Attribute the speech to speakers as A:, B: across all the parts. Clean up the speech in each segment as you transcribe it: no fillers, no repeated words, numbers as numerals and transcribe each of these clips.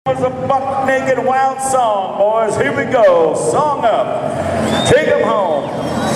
A: was a buck naked wild song, boys. Here we go. Song up. Take 'em home.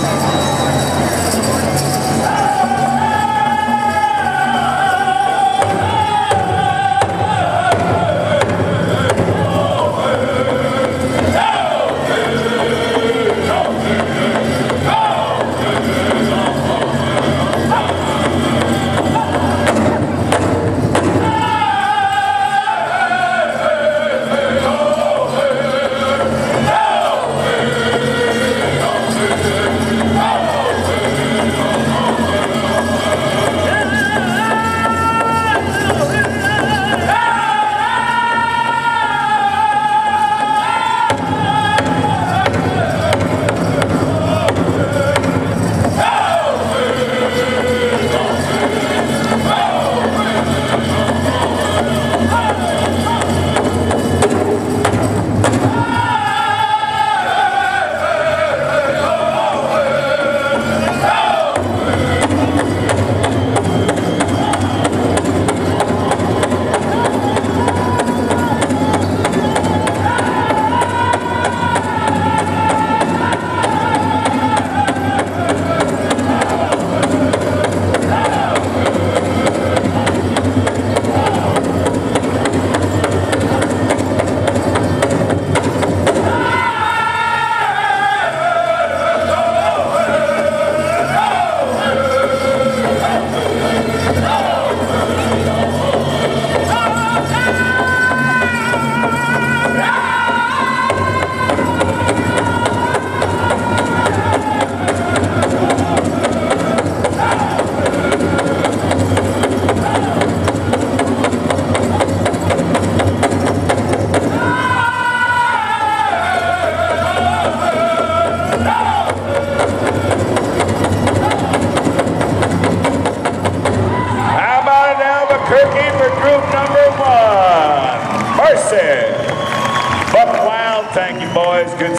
A: Turkey for group number 1. Mercy. Buck Wild, thank you, boys. Good.